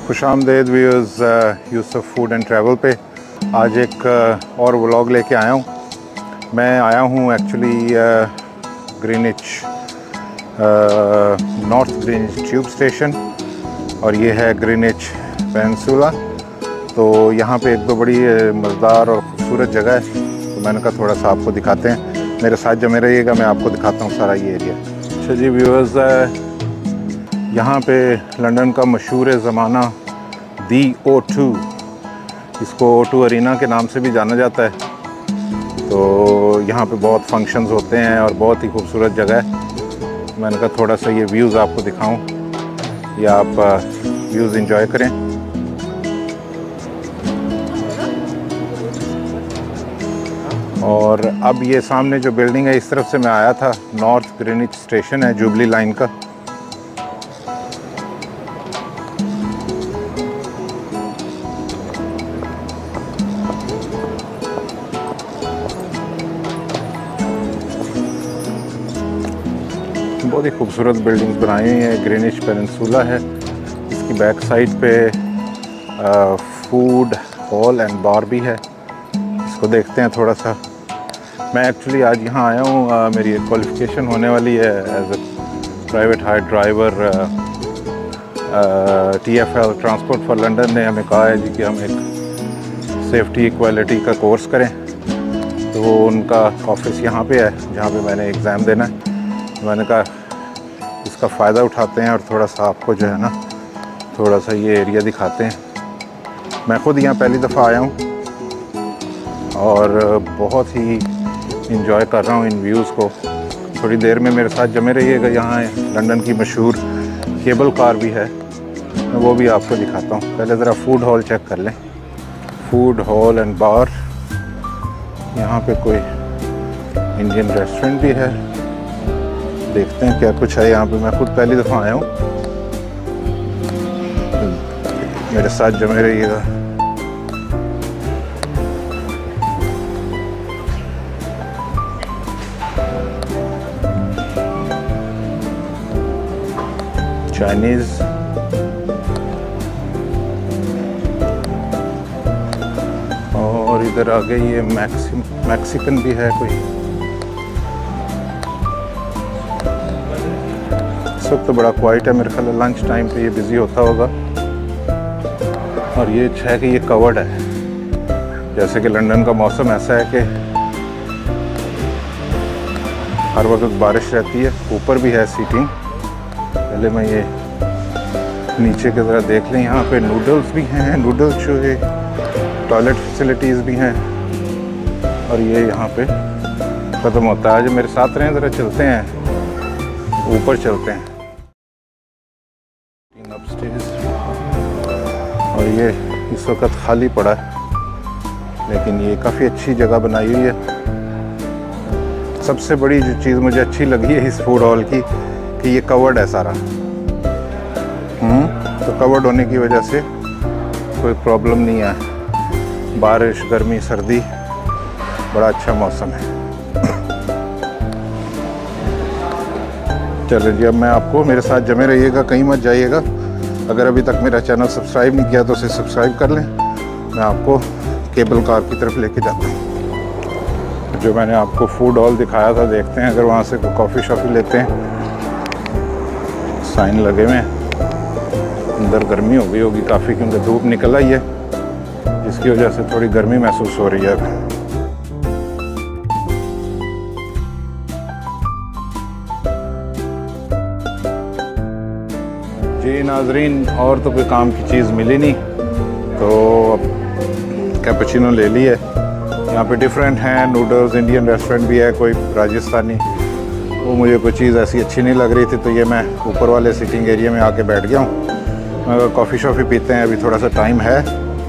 खुशामदेद viewers Yusuf food and travel पे आज एक और व्लॉग लेके आया हूँ। मैं आया हूँ actually Greenwich North Greenwich tube station और ये है ग्रीनिच पेनिनसुला। तो यहाँ पे एक दो बड़ी मज़ेदार और ख़ूबसूरत जगह है, तो मैंने कहा थोड़ा सा आपको दिखाते हैं। मेरे साथ जमे रहिएगा, मैं आपको दिखाता हूँ सारा ये एरिया। अच्छा जी व्यूअर्स, यहाँ पे लंदन का मशहूर ज़माना दी O2, इसको O2 अरीना के नाम से भी जाना जाता है। तो यहाँ पे बहुत फंक्शंस होते हैं और बहुत ही खूबसूरत जगह है। मैंने कहा थोड़ा सा ये व्यूज़ आपको दिखाऊं या आप व्यूज़ एंजॉय करें। और अब ये सामने जो बिल्डिंग है, इस तरफ से मैं आया था, नॉर्थ ग्रीनिच स्टेशन है जुबली लाइन का। बहुत ही खूबसूरत बिल्डिंग्स बनाई हुई हैं। ग्रीनिच पेनिनसुला है, इसकी बैक साइड पे फूड हॉल एंड बार भी है। इसको देखते हैं थोड़ा सा। मैं एक्चुअली आज यहाँ आया हूँ, मेरी एक क्वालिफ़िकेशन होने वाली है as a private hire driver. TfL transport for London ने हमें कहा है जी कि हम एक सेफ्टी इक्वालिटी का कोर्स करें। तो उनका ऑफिस यहाँ पे है जहाँ पे मैंने एग्ज़ाम देना है। मैंने कहा इसका फ़ायदा उठाते हैं और थोड़ा सा आपको जो है ना थोड़ा सा ये एरिया दिखाते हैं। मैं ख़ुद यहाँ पहली दफ़ा आया हूँ और बहुत ही इंजॉय कर रहा हूँ इन व्यूज़ को। थोड़ी देर में मेरे साथ जमे रहिएगा। यहाँ लंदन की मशहूर केबल कार भी है, मैं वो भी आपको दिखाता हूँ। पहले ज़रा फूड हॉल चेक कर लें। फूड हॉल एंड बार, यहाँ पे कोई इंडियन रेस्टोरेंट भी है। देखते हैं क्या कुछ है यहाँ पे। मैं खुद पहली दफ़ा आया हूँ, मेरे साथ जमे रहिएगा। चाइनीज़, और इधर आगे ये मैक्सिकन भी है कोई। इस वक्त तो बड़ा क्वाइट है, मेरे ख्याल लंच टाइम पे ये बिज़ी होता होगा। और ये है कि ये कवर्ड है। जैसे कि लंदन का मौसम ऐसा है कि हर वक्त बारिश रहती है। ऊपर भी है सीटिंग। पहले मैं ये नीचे की तरह देख लें। यहाँ पे नूडल्स भी हैं, नूडल्स जो है, टॉयलेट फैसिलिटीज़ भी हैं। और ये यहाँ पे ख़त्म होता है। आज मेरे साथ रहें, ज़रा चलते हैं, ऊपर चलते हैं अपस्टेयर्स। और ये इस वक्त खाली पड़ा है, लेकिन ये काफ़ी अच्छी जगह बनाई हुई है। सबसे बड़ी जो चीज़ मुझे अच्छी लगी है इस फूड हॉल की कि ये कवर्ड है सारा। तो कवर्ड होने की वजह से कोई प्रॉब्लम नहीं है। बारिश, गर्मी, सर्दी, बड़ा अच्छा मौसम है। चलिए जी, अब मैं आपको, मेरे साथ जमे रहिएगा, कहीं मत जाइएगा। अगर अभी तक मेरा चैनल सब्सक्राइब नहीं किया तो उसे सब्सक्राइब कर लें। मैं आपको केबल कार की तरफ लेके जाता हूँ। जो मैंने आपको फूड हॉल दिखाया था, देखते हैं अगर वहाँ से कोई कॉफ़ी शॉफ़ी लेते हैं। साइन लगे हुए हैं। अंदर गर्मी हो गई होगी काफ़ी, क्योंकि धूप निकल आई है, जिसकी वजह से थोड़ी गर्मी महसूस हो रही है। जी नाजरीन, और तो कोई काम की चीज़ मिली नहीं, तो कैपुचिनो ले ली है। यहाँ पे डिफरेंट हैं नूडल्स, इंडियन रेस्टोरेंट भी है, कोई राजस्थानी। वो मुझे कोई चीज़ ऐसी अच्छी नहीं लग रही थी, तो ये मैं ऊपर वाले सिटिंग एरिया में आके बैठ गया हूँ। मैं कॉफ़ी शॉफ़ी पीते हैं, अभी थोड़ा सा टाइम है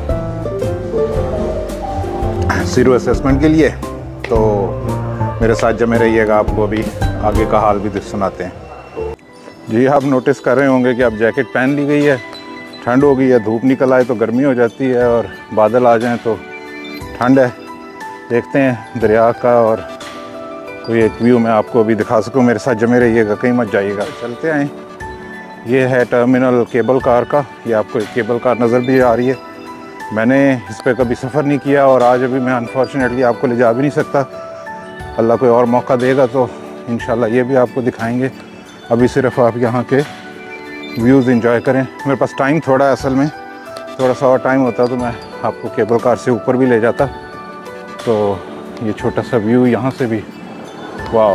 ज़ीरो असेसमेंट के लिए। तो मेरे साथ जमे रहिएगा, आपको अभी आगे का हाल भी सुनाते हैं। जी, आप नोटिस कर रहे होंगे कि अब जैकेट पहन ली गई है। ठंड हो गई है, धूप निकल आए तो गर्मी हो जाती है, और बादल आ जाएं तो ठंड है। देखते हैं दरिया का और कोई एक व्यू मैं आपको अभी दिखा सकूं। मेरे साथ जमे रहिएगा, कहीं मत जाइएगा। चलते आए, ये है टर्मिनल केबल कार का। ये आपको एक केबल कार नज़र भी आ रही है। मैंने इस पर कभी सफ़र नहीं किया और आज अभी मैं अनफॉर्चुनेटली आपको ले जा भी नहीं सकता। अल्लाह कोई और मौका देगा तो इंशाल्लाह ये भी आपको दिखाएंगे। अभी सिर्फ आप यहाँ के व्यूज़ एंजॉय करें। मेरे पास टाइम थोड़ा है, असल में थोड़ा सा और टाइम होता तो मैं आपको केबल कार से ऊपर भी ले जाता। तो ये छोटा सा व्यू यहाँ से भी, वाह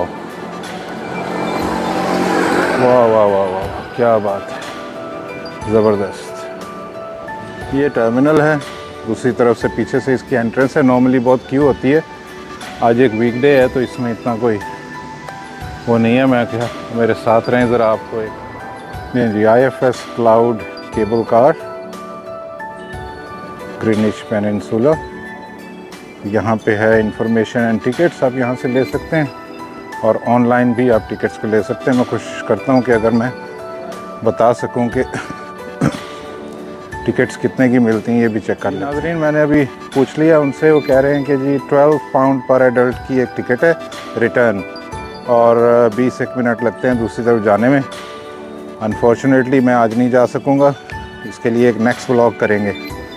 वाह वाह वाह वाह, क्या बात है, ज़बरदस्त। ये टर्मिनल है, दूसरी तरफ से पीछे से इसकी एंट्रेंस है। नॉर्मली बहुत क्यू होती है, आज एक वीकडे है तो इसमें इतना कोई वो नहीं है। मैं क्या, मेरे साथ रहें ज़रा, आपको एक नहीं जी, IFS cloud cable car Greenwich Peninsula. यहाँ पे है इंफॉर्मेशन एंड टिकट्स, आप यहाँ से ले सकते हैं और ऑनलाइन भी आप टिकट्स को ले सकते हैं। मैं कोशिश करता हूँ कि अगर मैं बता सकूँ कि टिकट्स कितने की मिलती हैं, ये भी चेक कर लें। नाज़रीन, मैंने अभी पूछ लिया उनसे, वो कह रहे हैं कि जी 12 पाउंड पर एडल्ट की एक टिकट है रिटर्न, और 20 मिनट लगते हैं दूसरी तरफ जाने में। अनफॉर्चुनेटली मैं आज नहीं जा सकूँगा, इसके लिए एक नेक्स्ट व्लॉग करेंगे।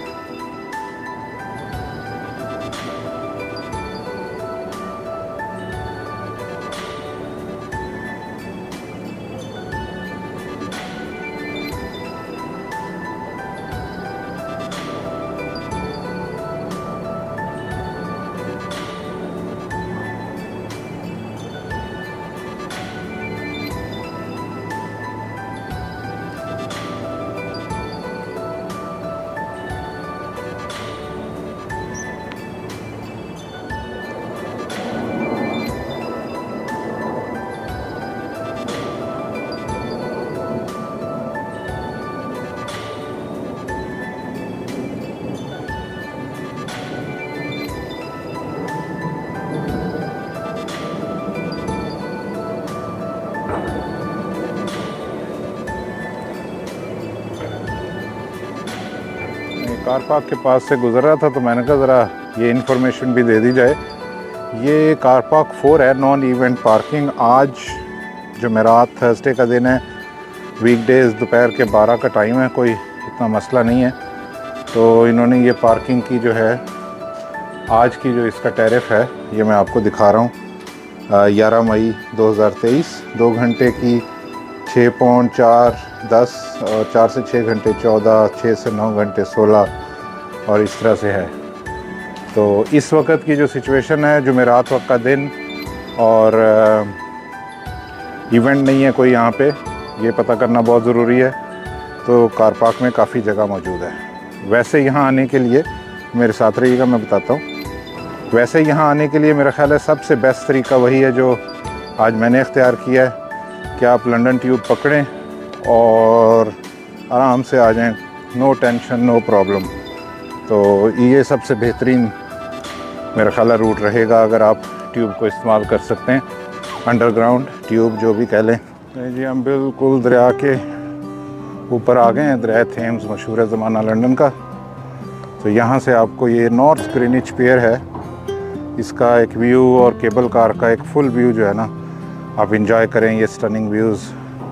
कार पार्क के पास से गुजर रहा था तो मैंने कहा ज़रा ये इन्फॉर्मेशन भी दे दी जाए। ये कार पार्क 4 है, नॉन इवेंट पार्किंग। आज जुमेरात थर्सडे का दिन है, वीकडेज़ दोपहर के 12 का टाइम है, कोई इतना मसला नहीं है। तो इन्होंने ये पार्किंग की जो है, आज की जो इसका टैरिफ है ये मैं आपको दिखा रहा हूँ। 11 मई 2023, 2 घंटे की 6 पाउंड 4.10 और 4 से 6 घंटे 14, 6 से 9 घंटे 16 और इस तरह से है। तो इस वक्त की जो सिचुएशन है, जुमेरात वक्त का दिन और इवेंट नहीं है कोई यहाँ पे, ये पता करना बहुत ज़रूरी है। तो कार पार्क में काफ़ी जगह मौजूद है। वैसे यहाँ आने के लिए, मेरे साथ रहिएगा मैं बताता हूँ। वैसे यहाँ आने के लिए मेरा ख़्याल है सबसे बेस्ट तरीका वही है जो आज मैंने इख्तियार किया है कि आप लंदन ट्यूब पकड़ें और आराम से आ जाएं, नो टेंशन नो प्रॉब्लम। तो ये सबसे बेहतरीन मेरा ख्याल रूट रहेगा अगर आप ट्यूब को इस्तेमाल कर सकते हैं, अंडरग्राउंड ट्यूब जो भी कह लें। जी हम बिल्कुल दरिया के ऊपर आ गए हैं, दरिया थेम्स मशहूर है ज़माना लंदन का। तो यहाँ से आपको ये नॉर्थ ग्रीनिच पियर है, इसका एक व्यू और केबल कार का एक फुल व्यू जो है ना, आप इंजॉय करें ये स्टनिंग व्यूज़।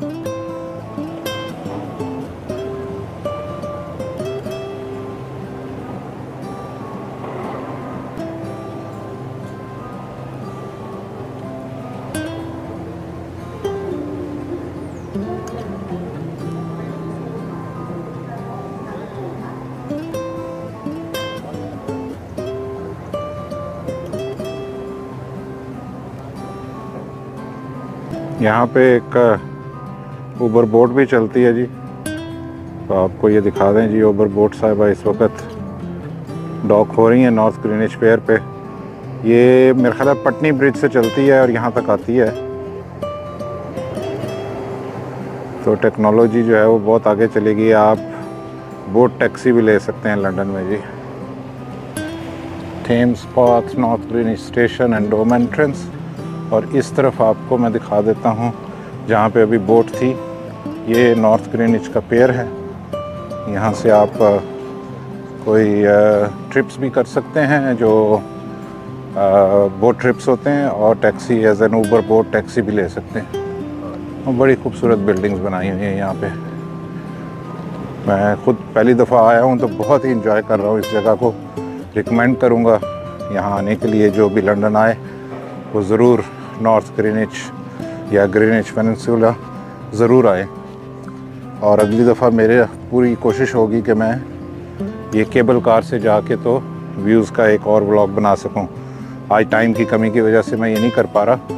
यहाँ पे एक ऊबर बोट भी चलती है जी, तो आपको ये दिखा दें जी। ऊबर बोट साहिबा इस वक्त डॉक हो रही हैं नॉर्थ ग्रीनिच पियर पे। ये मेरे ख्याल पटनी ब्रिज से चलती है और यहाँ तक आती है। तो टेक्नोलॉजी जो है वो बहुत आगे चलेगी। आप बोट टैक्सी भी ले सकते हैं लंदन में जी। Thames park, North Greenwich station and dome entrance. और इस तरफ आपको मैं दिखा देता हूँ जहाँ पे अभी बोट थी, ये नॉर्थ ग्रीनिच का पियर है। यहाँ से आप कोई ट्रिप्स भी कर सकते हैं जो बोट ट्रिप्स होते हैं, और taxi as an Uber boat taxi भी ले सकते हैं। और बड़ी खूबसूरत बिल्डिंग्स बनाई हुई हैं यहाँ पे। मैं ख़ुद पहली दफ़ा आया हूँ तो बहुत ही इंजॉय कर रहा हूँ इस जगह को। रिकमेंड करूँगा यहाँ आने के लिए, जो भी लंदन आए वो ज़रूर नॉर्थ ग्रीनिच या ग्रीनिच पेनिनसुला ज़रूर आए। और अगली दफ़ा मेरे पूरी कोशिश होगी कि मैं ये केबल कार से जाके तो व्यूज़ का एक और व्लॉग बना सकूं। आज टाइम की कमी की वजह से मैं ये नहीं कर पा रहा।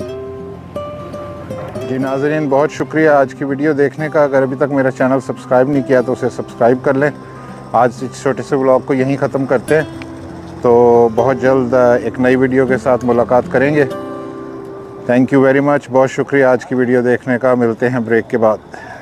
जी नाज़रीन, बहुत शुक्रिया आज की वीडियो देखने का। अगर अभी तक मेरा चैनल सब्सक्राइब नहीं किया तो उसे सब्सक्राइब कर लें। आज इस छोटे से व्लॉग को यहीं ख़त्म करते हैं, तो बहुत जल्द एक नई वीडियो के साथ मुलाकात करेंगे। थैंक यू वेरी मच, बहुत शुक्रिया आज की वीडियो देखने का। मिलते हैं ब्रेक के बाद।